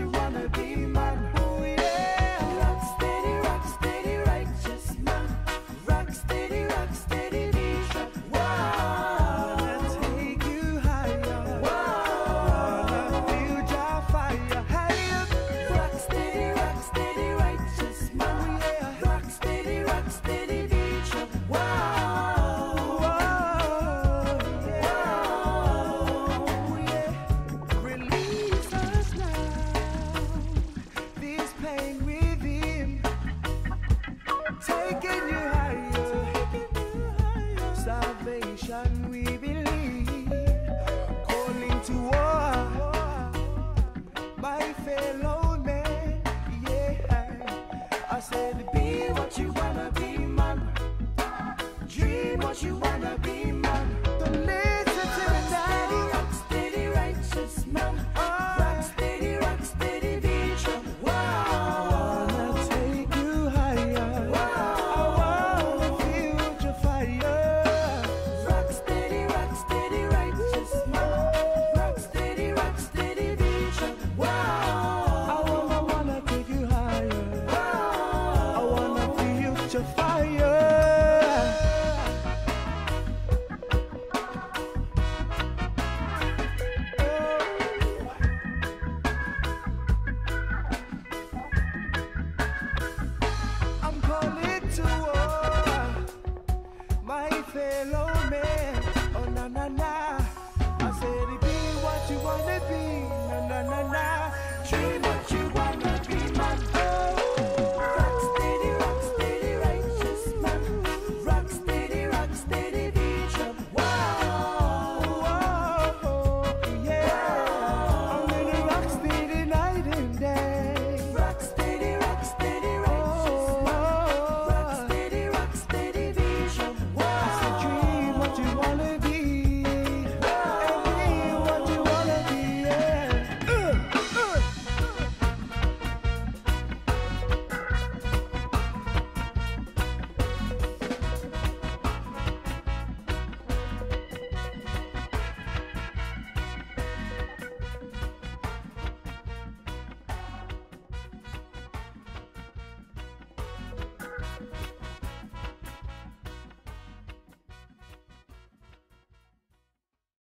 you wanna be, man. Oh yeah. Rock steady, righteous man. Rock steady, bishop. Wow. Wanna take you higher. Wow. Wanna feel your fire. Higher. Rock steady, righteous man. Oh yeah. Rock steady, bishop. Wow. Wow. Yeah. Release us now. This pain within, taking you higher. Salvation we believe, calling to war, my fellow man. Yeah, I said be what you wanna be, man. Dream what you wanna be, man.